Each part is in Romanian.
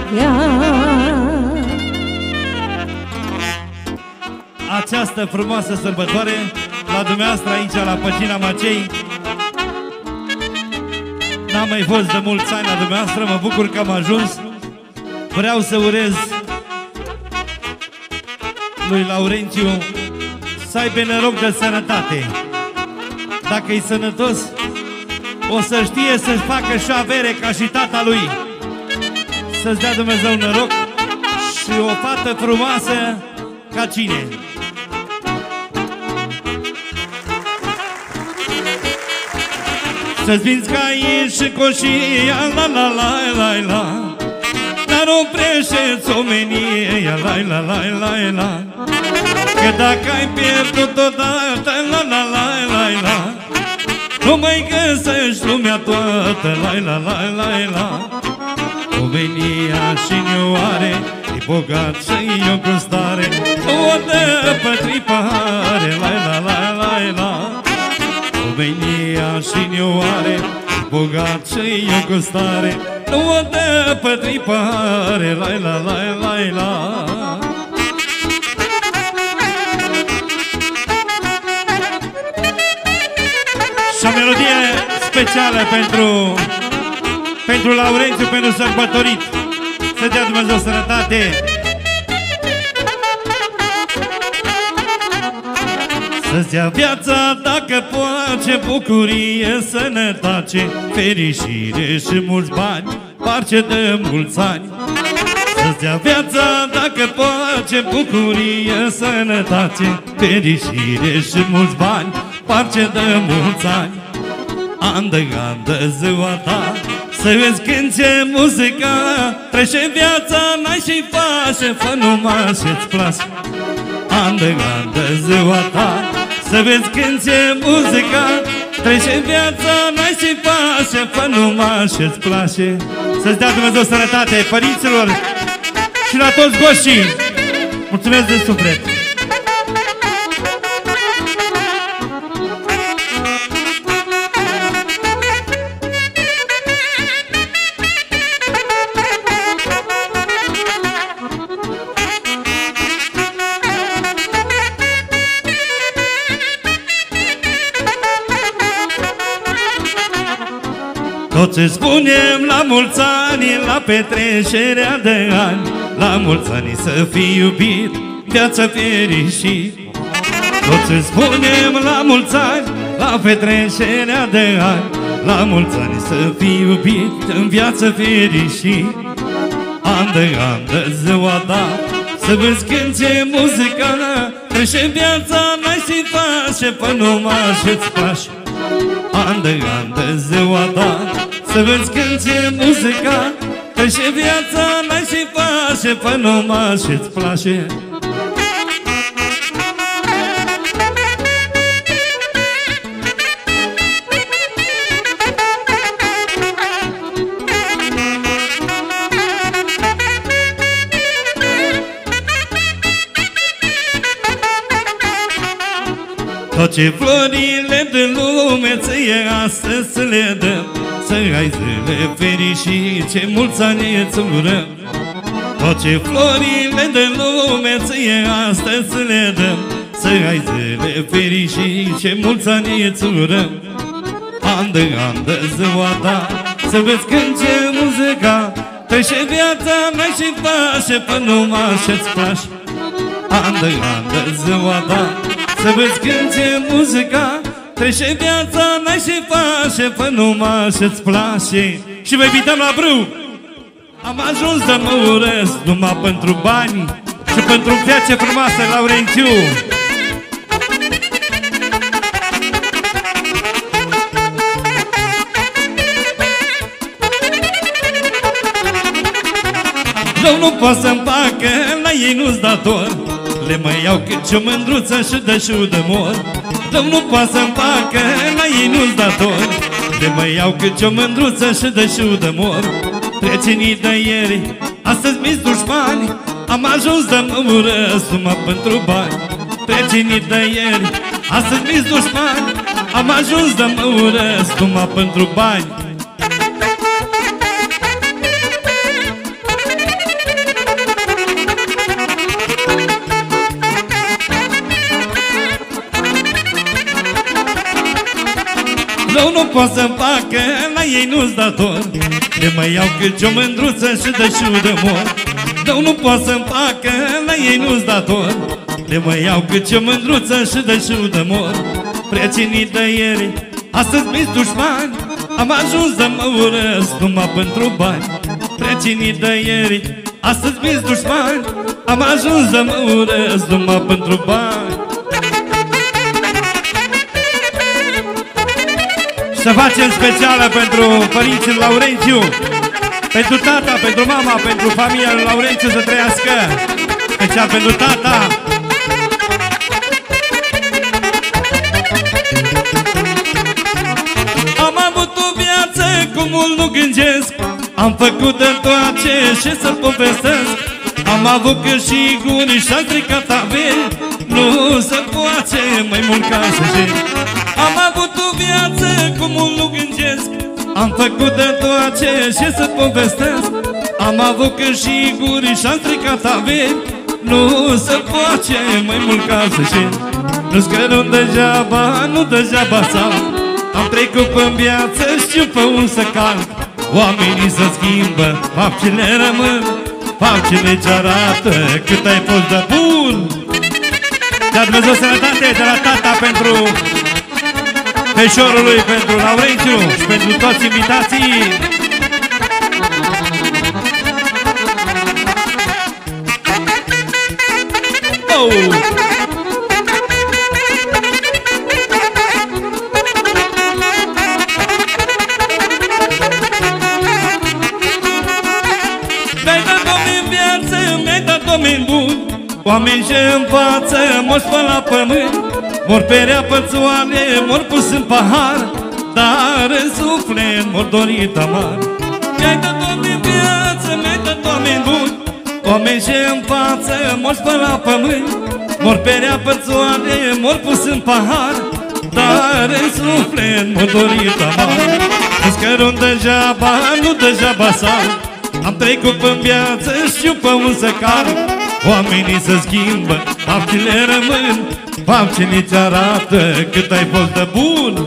ea. Această frumoasă sărbătoare la dumneavoastră aici la Păcina Macei. N-am mai fost de mulți ani la dumneavoastră, mă bucur că am ajuns. Vreau să urez lui Laurențiu să aibă noroc de sănătate. Dacă e sănătos, o să știe să-și facă și avere ca și tata lui. Să-ți dea Dumnezeu noroc și o fată frumoasă ca cine? Să-ți vinzi caii și coșia, la la la la la, dar oprește-ți omenia, la la la la la. Că dacă ai pierdut odată, la la la la la, nu mai găsești lumea toată, la la la la la. Omenia și neoare, e bogat și-i o gustare, o dă pe-tri pahare, la la la la la. Omenia și neoare, e bogat și-i o gustare, o dă pe-tri pahare, la la la la la. Și o melodie specială pentru Laurențiu, pentru sărbătorit. Să dea Dumnezeu sănătate. Să-ți ia viața dacă poate, bucurie, sănătate, fericire și mulți bani, parce de mulți ani. Să-ți ia viața dacă poate, bucurie, sănătate, fericire și mulți bani, parce de mulți ani. An de an de ziua ta, să vezi când ce muzica, trece viața, n-ai și face, fă numai și-ți place. An de ziua ta, să vezi când ce muzica, trece viața, n-ai și face, fă numai și-ți place. Să-ți dea Dumnezeu sănătate părinților și la toți goșii. Mulțumesc de suflet! Toți îți spunem la mulți ani, la petrecerea de ani, la mulți ani să fii iubit, viața fericit. Toți îți spunem la mulți ani, la petrecerea de ani, la mulți ani să fii iubit, în viață fericit. An de ziua ta, să vezi când ce muzica, trece viața, n-ai și face, până numai și-ți place. An de ziua ta, să vezi când ce muzica, trece viața, n-ai și face, până numai și-ți place. Toate florile din lume ție astăzi să le dăm, să ai zile fericite, mulți ani îți urăm. Toate florile din lume ție astăzi să le dăm, să ai zile fericite, mulți ani îți urăm. An de ziua ta, să vezi când ce muzica, trece viața, n-ai și face, până numai și-ți place. An de ziua ta, să vezi când ce muzica, trece viața, n-ai și face, până numai și-ți place. Și vă invităm la brâu. Am ajuns să mă urăsc numai pentru bani și pentru viață frumoasă, Laurențiu. Rău nu pot să-mi facă, la ei nu-s dator, le mă iau cât ce-o mândruță și de mor. Rău nu pot să-mi facă, la ei nu-s dator, le mă iau cât ce-o mândruță și de mor. Prietenii de ieri, astăzi mi-s dușmani, am ajuns de mă urăsc numai pentru bani. Prietenii de ieri, astăzi mi-s dușmani, am ajuns de mă urăsc numai pentru bani. pot să-mi facă, la ei nu-s dator. Le mai iau cât o mândruță și dă și de mor. Rău nu pot să-mi facă, la ei nu-s dator. Le mai iau cât o mândruță și dă și de mor. Prietenii de ieri, astăzi mi-s dușmani, am ajuns să mă urăsc numai pentru bani. Prietenii de ieri, astăzi mi-s dușmani, am ajuns să mă urăsc numai pentru bani. Să facem specială pentru părinții Laurențiu, pentru tata, pentru mama, pentru familia lui Laurențiu să trăiască. Special pentru tata. Am avut o viață cum mult nu gândesc, am făcut de toate și să-l povestesc. Am avut câștiguri și-am stricat averi, nu se poate mai mult ca să cer. Am avut o viață cum mult nu gândesc, am făcut de toate și să-l povestesc. Am avut câștiguri și-am stricat averi, nu se poate mai mult ca să cer. Nu scărăm degeaba, nu degeaba sau am trecut pe-n viață, știu pe un să calc. Oamenii se schimbă, faptele rămân, faptele ce arată cât ai fost de bun. Dea Dumnezeu sănătate de la tata pentru feșorului, pentru Laurențiu și pentru toți invitații. Oh! Oameni buni, oameni ce învață, mor pe la pământ, mor pe reapățoane, mor pus în pahar, dar în suflet mor dorit amar. Mi-ai dat, Doamne, viață, mi-ai dat oameni buni, oameni ce învață, mor pe la pământ, mor pe reapățoane, mor pus în pahar, dar în suflet mor dorit amar. Nu scărăm degeaba, nu degeaba sau am trecut pe-n viață, știu pe un să calc. Oamenii se schimbă, faptele rămân, faptele ți arată cât ai fost de bun.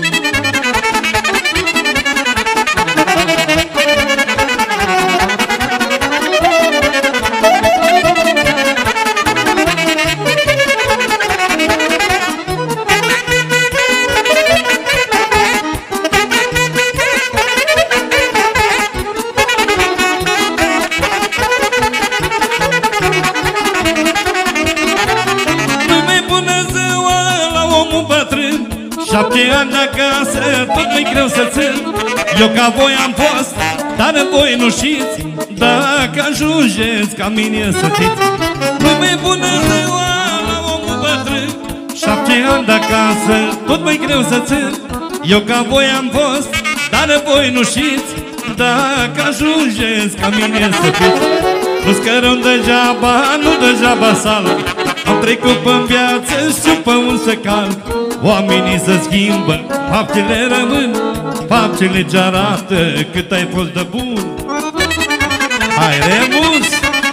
Șapte ani de acasă, tot mai greu să țin. Eu ca voi am fost, dar voi nu știți. Dacă ajungeți ca mine să fiți. Nu-i mai bună ziua la omul bătrân. Șapte ani de acasă, tot mai greu să țin. Eu ca voi am fost, dar voi nu știți. Dacă ajungeți ca mine să fiți. Nu scărăm degeaba, nu degeaba sală. Am trecut pe-n viață, știu pe un să calc. Oamenii se schimbă, faptele rămân, faptele ce arată cât ai fost de bun. Hai, Remus!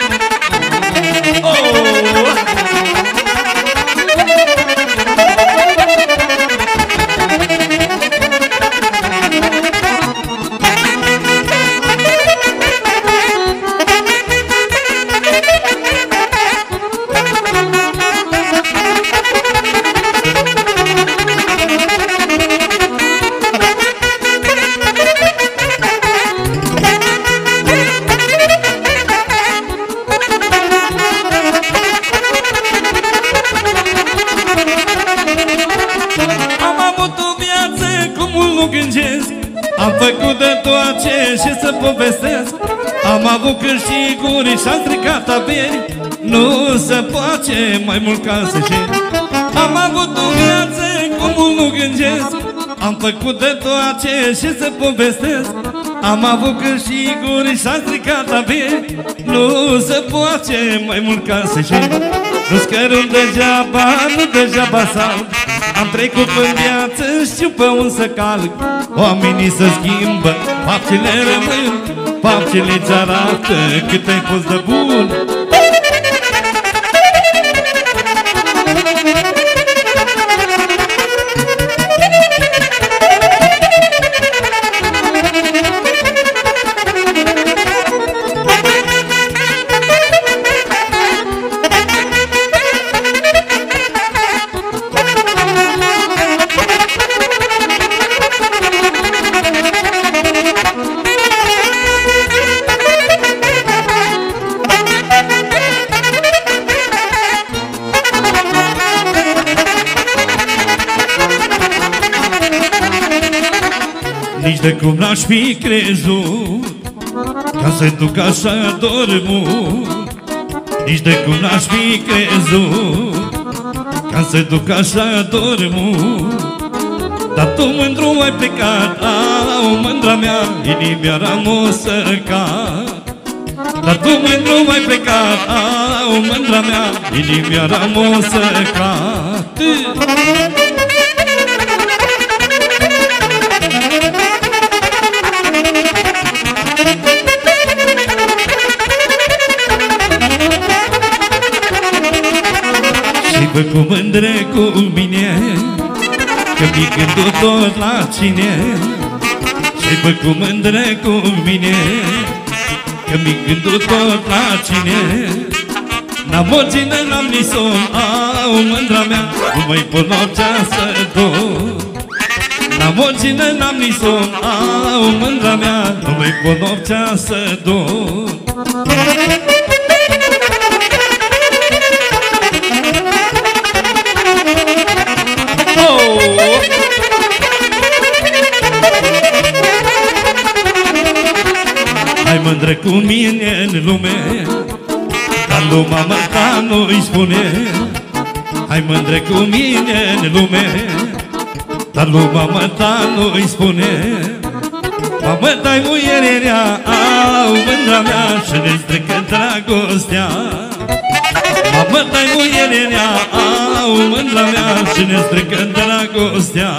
Oh! Am făcut de toate și să povestesc. Am avut câștiguri și-am stricat averi, nu se poate mai mult ca să cer. Am avut o viață cum mult nu gândesc. Am făcut de toate și să povestesc. Am avut câștiguri și-am stricat averi, nu se poate mai mult ca să cer. Nu scărâm degeaba, nu degeaba salg. Am trecut în viață, știu pe un să calc. Oamenii se schimbă, faptele rămân, faptele ți arată cât ai fost de bun. de cum n-aș fi crezut ca să duc așa dormul. Nici de cum n-aș fi crezut ca să duc așa dormul. Dar tu mândru ai plecat, au mândra mea, inimioara m-o săcat. Dar tu mândru ai plecat, au mândra mea, inimioara m-o săcat. Și vă cu mândră cu mine, că-mi gândul tot la cine. Și vă cu mândră cu mine, că-mi gândul tot la cine. N-am o gină, n-am nici somn, au mândra mea, nu mai pot noaptea să dorm. N-am o gină, n-am nici somn, au mândra mea, nu mai pot noaptea să dorm. Hai mândră cu mine în lume, dar lui mama ta nu-i spune. Hai mândră cu mine în lume, dar lui mama ta nu-i spune. Mamă, dai muierea, au mândra mea, și ne strică dragostea. Mamă, dai muierea, au mândra mea, și ne strică dragostea.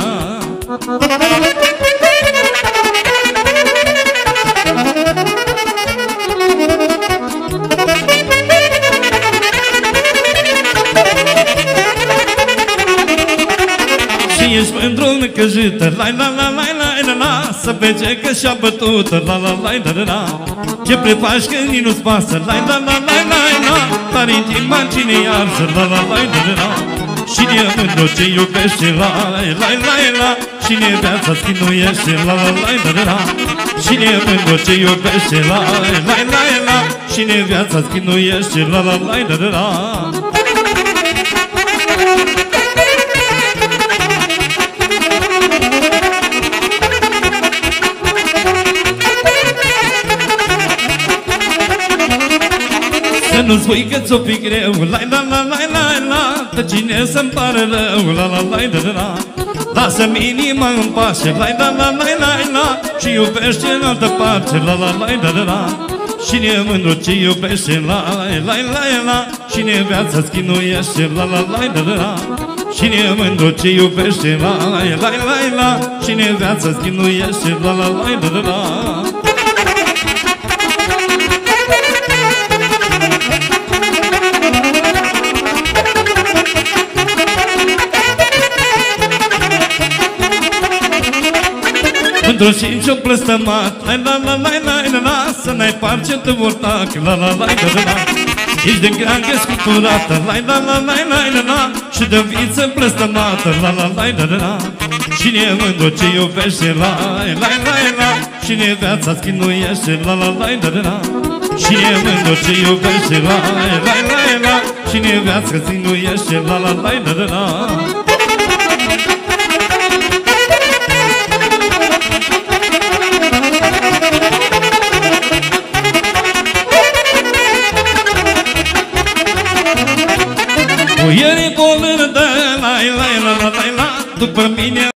Și ești mândru căjită, la la la la la la la, să plece că și-a bătută, la la la la la la. Ce prefaci când nici nu-ți pasă, la la la la la la, dar intima cine iarță, la la la la la. Cine e mândru ce iubește, la la la la la. Cine viața schinuiește, la la la la la. Cine e mândru ce iubește, la la la la la. Cine viața schinuiește, la la la la la. Să nu spui că ți-o fi greu, la la la la la la. Pe cine să-mi pare rău, la la la la la. Lasă-mi inima în pace, la la la la la la. Și iubește în altă parte, la la la la la. Cine e mândru ce iubește, la la la la la. Cine viața schinuiește, la la la la la. Cine e mândru ce iubește, la la la la la. Cine viața schinuiește, la la la la la. Mândru și ce-o plăstămat, la la la la la la la. Să n-ai parce-te vortac, la la la la la. Ești de greangă scuturată, la la la la la la la. Și de viță plăstămată, la la la la la la. Cine e mândru ce iubește, la la la la. Cine viața schinuiește, la la la la la. Cine e mândru ce iubește, la la la la. Cine viața schinuiește, la la la la la. Muierii bolândă, la la la la la la. După mine